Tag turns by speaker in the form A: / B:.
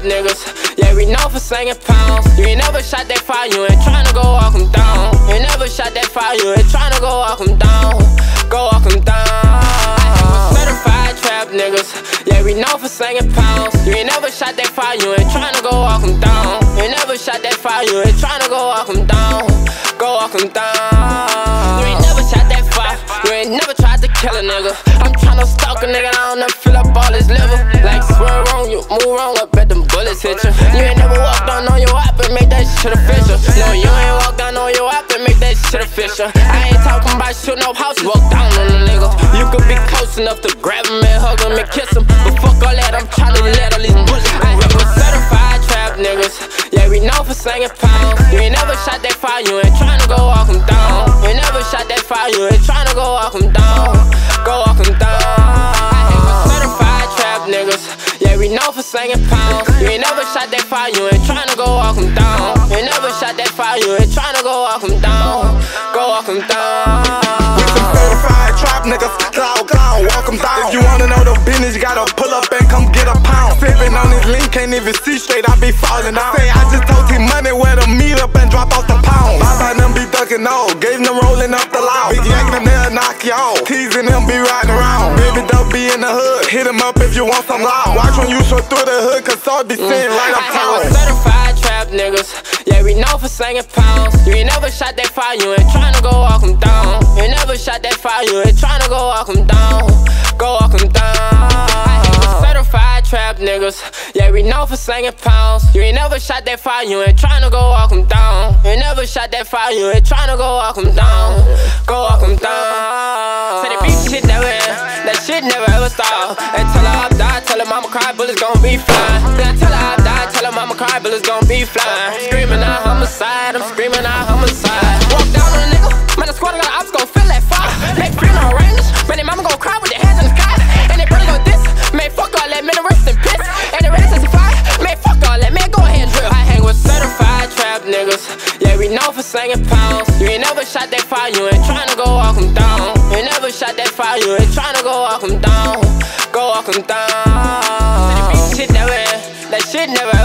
A: niggas. Yeah, we know for slanging pounds. You ain't never shot that fire, you ain't tryna go walk them down. You ain't never shot that fire, you ain't tryna go walk them down. Go walk them down. Certified trap niggas. Yeah, we know for slanging pounds. You ain't never shot that fire, you ain't tryna go walk them down. You ain't never shot that fire, you ain't tryna go walk them down. Go walk them down. You ain't never shot that fire, you ain't never tried to kill a nigga. I'm tryna stalk a nigga, I don't know, fill up all his liver. Like swear wrong, you move wrong, I bet them bullets hit you. You ain't never walked down on your app and make that shit official. No, you ain't walked down on your app and make that shit official. I ain't talking about shooting up houses, walk down on the nigga. You could be close enough to grab him and hug him and kiss him, but fuck all that, I'm tryna let all these bullets. I hang with certified trap niggas. Yeah, we know for slanging pounds. You ain't never shot that fire, you ain't tryna go walk him down. You ain't never shot that fire, you ain't tryna go walk him down. Go walk him down. I hang with certified trap niggas. Yeah, we know for slanging pounds. You ain't never shot that fire, you ain't tryna go walk him down. You ain't never shot that fire, you ain't tryna go walk him down. Go walk him down.
B: We some certified trap niggas, clown, walk them down. If you wanna know the business, you gotta pull up and come get a pound. Sippin' on this lean, can't even see straight, I be falling out. Say I just told T-Money where to meet up and drop off the pound. Bye them be ducking off, gave them rolling up the loud. Big yank them there, knock you off. Teasing them be riding around. Baby dope be in the hood, hit him up if you want some loud. Watch when you show through the hood, cause all be sitting right up town.
A: Certified trap niggas. Yeah, we know for slanging pounds. You ain't never shot that fire, you ain't tryna go walk him down. You ain't never shot that fire, you ain't tryna go walk him down. Go walk him down. Certified trap niggas. Yeah, we know for slanging pounds. You ain't never shot that fire, you ain't tryna go walk him down. You ain't never shot that fire, you ain't tryna go walk him down. Go walk him down. Say the beef shit never end, that shit never ever stop. And tell her I die, tell her mama cry, bullets gon' be flying. Then tell her I die, tell her mama cry, bullets gon' be flying. Screaming out homicide, I'm screaming out homicide. Walk down on a nigga, man the squad of the ops gon' feel that fire. Make friends on ranges, man they mama gon' cry with their hands in the sky. And they brother gon' diss, man fuck all that, man the rest in piss. And the rest is fire, man fuck all that, man go ahead and drill. I hang with certified trap niggas. Yeah, we know for slanging pounds. You ain't never shot that fire, you ain't tryna go walk him down. You ain't never shot that fire, you ain't tryna go walk him down. Go walk him down. Say the beef shit never end, that shit never